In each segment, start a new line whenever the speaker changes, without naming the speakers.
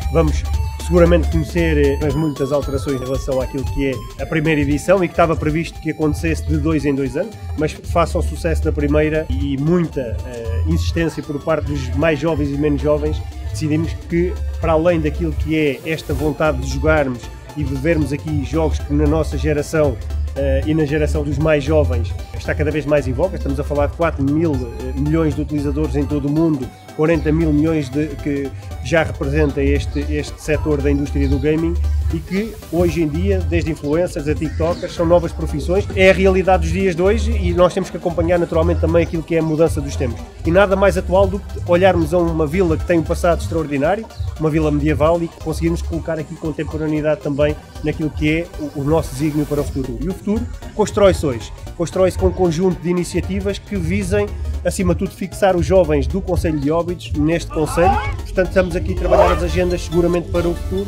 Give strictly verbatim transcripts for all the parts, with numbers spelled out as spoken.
Vamos seguramente conhecer as muitas alterações em relação àquilo que é a primeira edição e que estava previsto que acontecesse de dois em dois anos, mas face ao sucesso da primeira e muita uh, insistência por parte dos mais jovens e menos jovens, decidimos que, para além daquilo que é esta vontade de jogarmos e de vermos aqui jogos que na nossa geração Uh, e na geração dos mais jovens está cada vez mais em voga. Estamos a falar de quatro mil uh, milhões de utilizadores em todo o mundo, quarenta mil milhões de, que já representa este, este setor da indústria do gaming e que hoje em dia, desde influencers a tiktokers, são novas profissões. É a realidade dos dias de hoje e nós temos que acompanhar naturalmente também aquilo que é a mudança dos tempos. E nada mais atual do que olharmos a uma vila que tem um passado extraordinário, uma vila medieval, e conseguirmos colocar aqui contemporaneidade também naquilo que é o, o nosso desígnio para o futuro. E o futuro constrói-se hoje. Constrói-se com um conjunto de iniciativas que visem, acima de tudo, fixar os jovens do Concelho de Óbidos neste concelho. Portanto, estamos aqui a trabalhar as agendas seguramente para o futuro.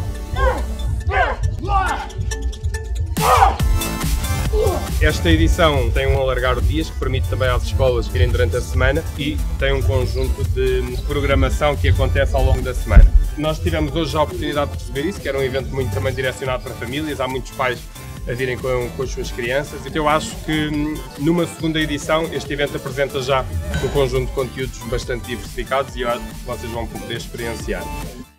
Esta edição tem um alargar de dias que permite também às escolas irem durante a semana e tem um conjunto de programação que acontece ao longo da semana. Nós tivemos hoje a oportunidade de perceber isso, que era um evento muito também direcionado para famílias, há muitos pais a virem com, com as suas crianças. Então eu acho que numa segunda edição este evento apresenta já um conjunto de conteúdos bastante diversificados e eu acho que vocês vão poder experienciar.